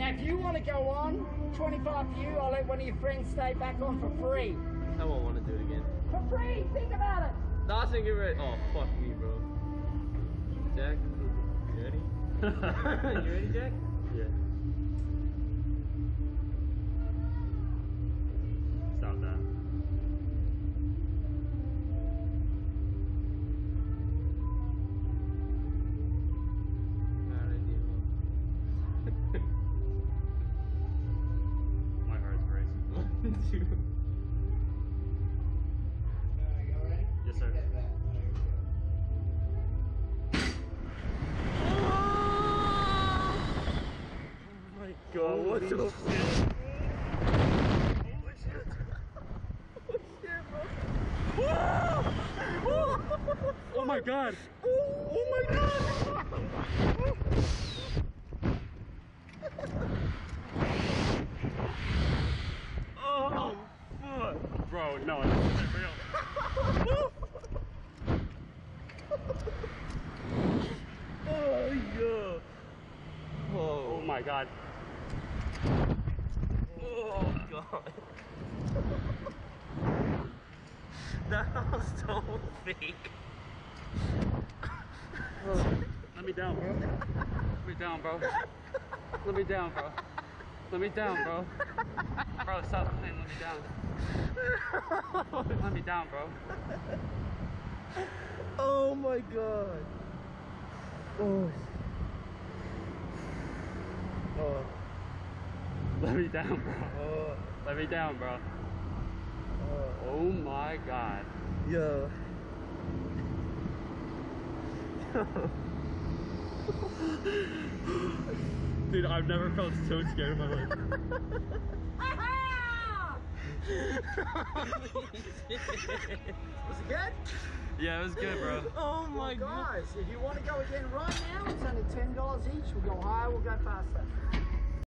Now, if you want to go on, 25 for you, I'll let one of your friends stay back on for free. I won't want to do it again. For free, think about it. Nothing, get ready. Oh, fuck me, bro. Jack, you ready? You ready, Jack? Yeah. Stop that. Bad idea, My heart's racing. huh? Dude. Yes, sir. Oh my god, what the fuck? Holy shit. Oh shit, bro. Oh my god! Oh my god! Oh fuck. Bro, no, this isn't real. Oh yeah. Oh my god. Oh god. That was so fake. Let me down, bro. Let me down, bro. Let me down, bro. Let me down, bro. Bro, stop playing. Let me down. Let me down, bro. Oh my god. Oh. Oh. Let me down, bro. Oh. Let me down, bro. Oh my god. Yo. Dude, I've never felt so scared in my life. Was it good? Yeah, it was good, bro. Oh my god. Guys, if you want to go again right now, it's only $10 each. We'll go higher, we'll go faster.